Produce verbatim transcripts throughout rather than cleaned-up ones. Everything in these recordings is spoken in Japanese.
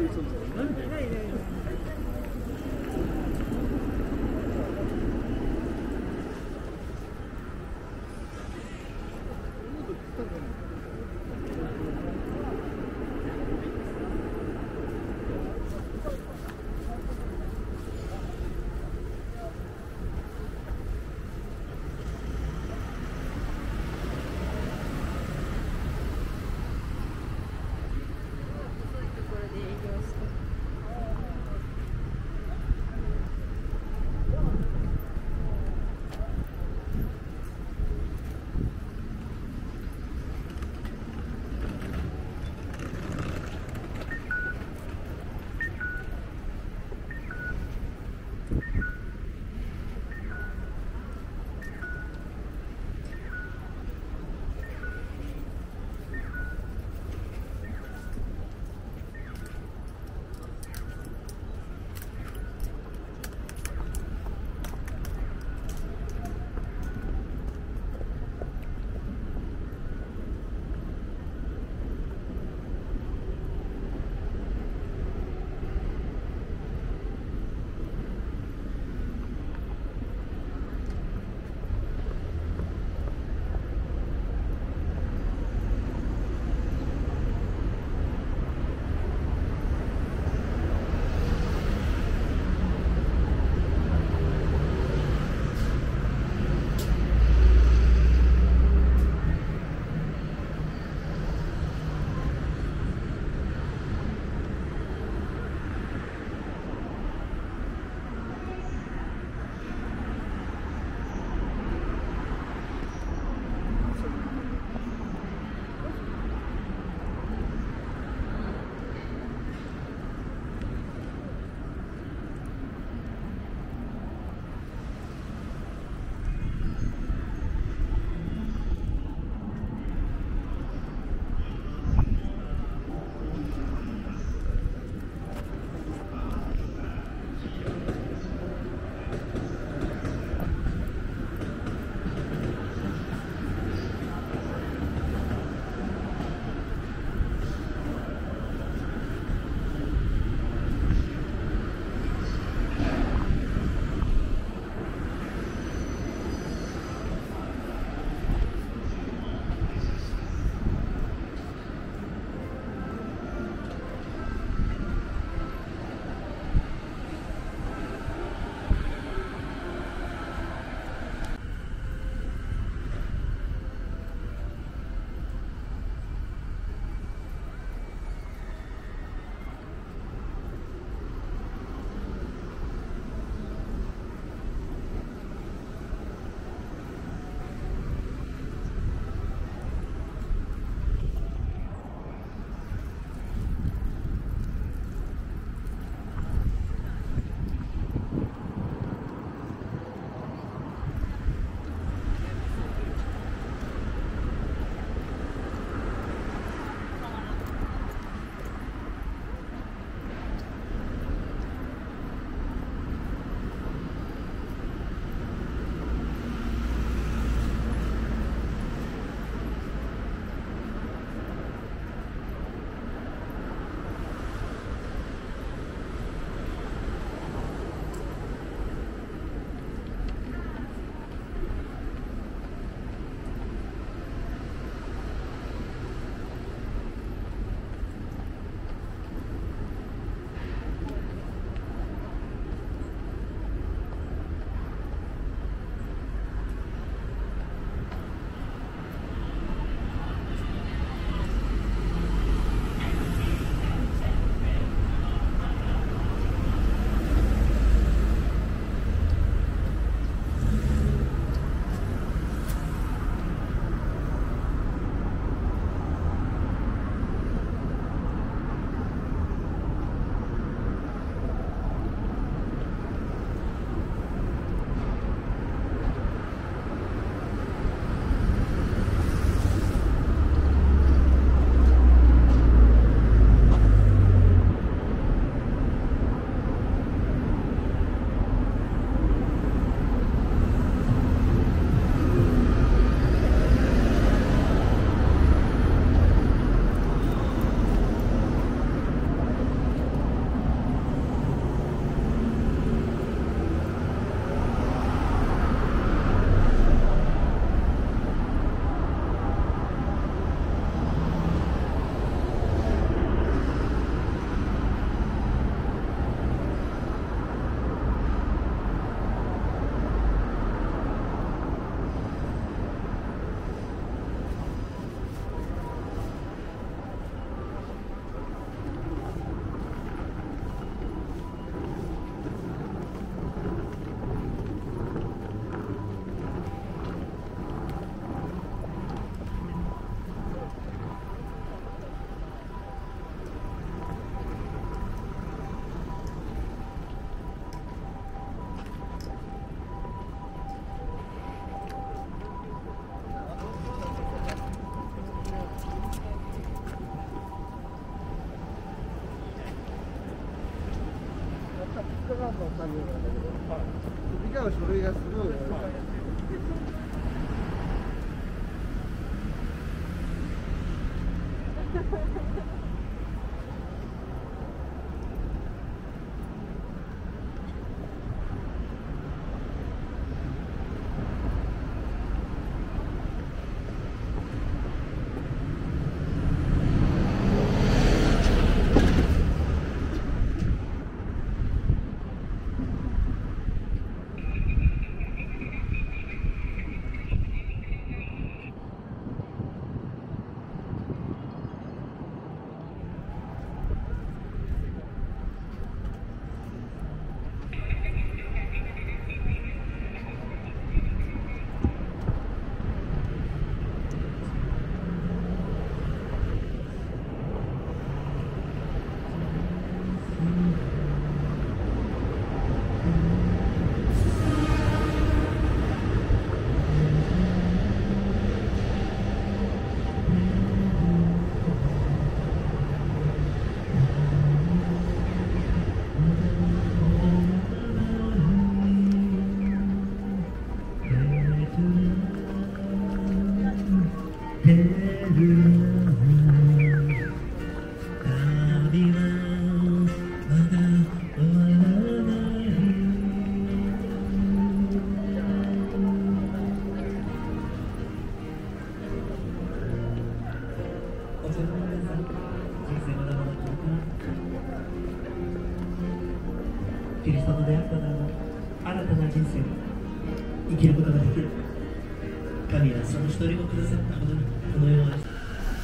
あの作業なんだけど、理解の書類がすごい。 キリストと出会ったなら新たな人生を生きることができる。神はその一人をくださったほどにこの世を愛した。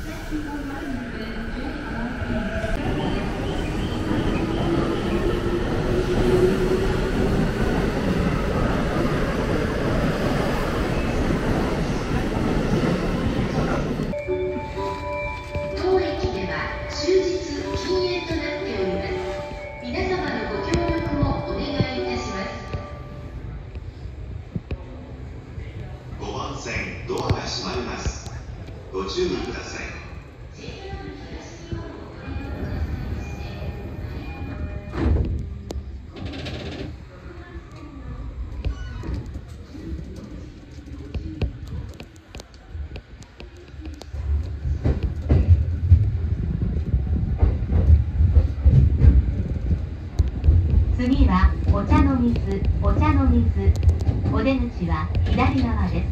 当駅では終日禁煙となっております。皆様のご協力をお願いいたします。 ごばん線ドアが閉まります。ご注意ください。 次はお茶の水、お茶の水。お出口は左側です。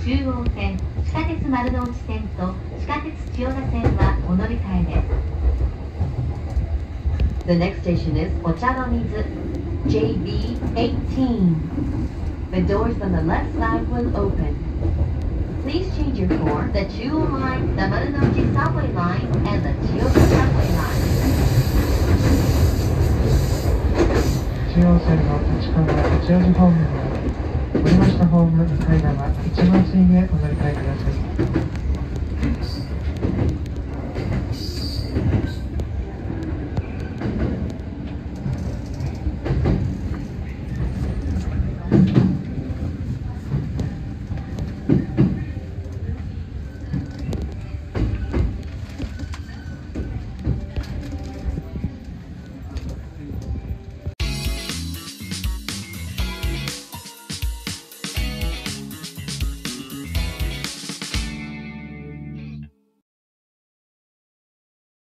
中央線、地下鉄丸の内線と地下鉄千代田線はお乗り換えです。The next station is お茶の水 ジェイビーエイティーン. The doors on the left side will open. Please change your for the Jewel Line, the Marunouchi Subway Line, and the Chiyoda Subway Line. 中央線の立川八王子方面にあり、降りましたホーム向かい側いちばん線へお乗り換えください。